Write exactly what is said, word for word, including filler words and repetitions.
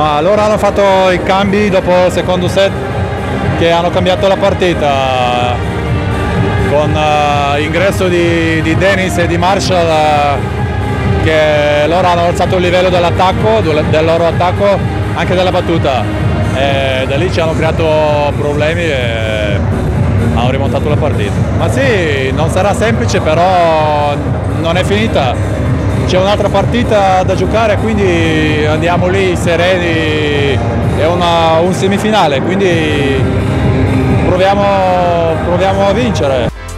Ma loro hanno fatto i cambi dopo il secondo set, che hanno cambiato la partita con uh, l'ingresso di, di Dennis e di Marshall, uh, che loro hanno alzato il livello dell'attacco, del loro attacco, anche della battuta, e da lì ci hanno creato problemi e hanno rimontato la partita. Ma sì, non sarà semplice, però non è finita. C'è un'altra partita da giocare, quindi andiamo lì sereni, è una, un semifinale, quindi proviamo, proviamo a vincere.